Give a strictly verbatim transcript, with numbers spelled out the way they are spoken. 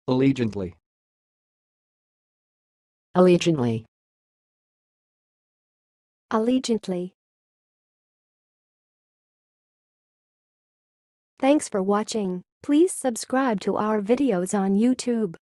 Allegiantly. Allegiantly. Allegiantly. Thanks for watching. Please subscribe to our videos on YouTube.